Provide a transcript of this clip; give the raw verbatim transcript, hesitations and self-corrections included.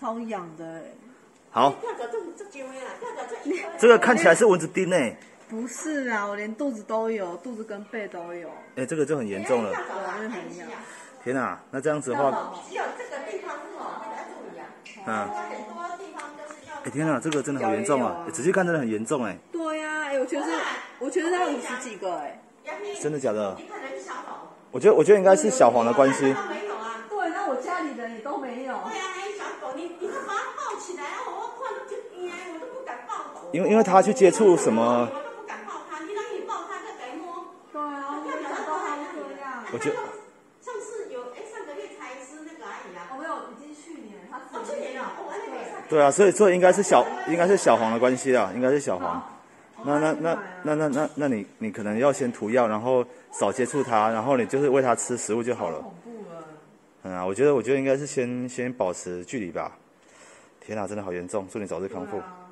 超痒的哎。 好，这个看起来是蚊子叮诶。 不是啊，我连肚子都有，肚子跟背都有。 哎，这个就很严重了。 对，就很痒。 天哪，那这样子的话， 只有这个地方哦，那个要注意啊。 嗯。 很多地方都是要。 哎，天哪，这个真的好严重啊！仔细看，真的很严重哎。 对呀，哎，我觉得是，我觉得它五十几个哎。 真的假的？ 你可能是小黄。 我觉得，我觉得应该是小黄的关系。 没有啊。 对，那我家里人也都没有。 对啊，还有小狗，你你就把它抱起来，我看就哎，我都不敢抱狗。 因为因为他去接触什么？ 我都不敢抱它，你让你抱它，再给摸。 对啊，我没想到它会这样。 我觉得上次有哎，上个月才吃那个而已啊。 哦，没有，已经去年，他哦，去年了，哦，那个也对啊，所以所以应该是小，应该是小黄的关系啊，应该是小黄。那那那那那那那你你可能要先涂药，然后少接触它，然后你就是喂它吃食物就好了。 恐怖了。 嗯啊，我觉得我觉得应该是先先保持距离吧。天哪，真的好严重，祝你早日康复。 啊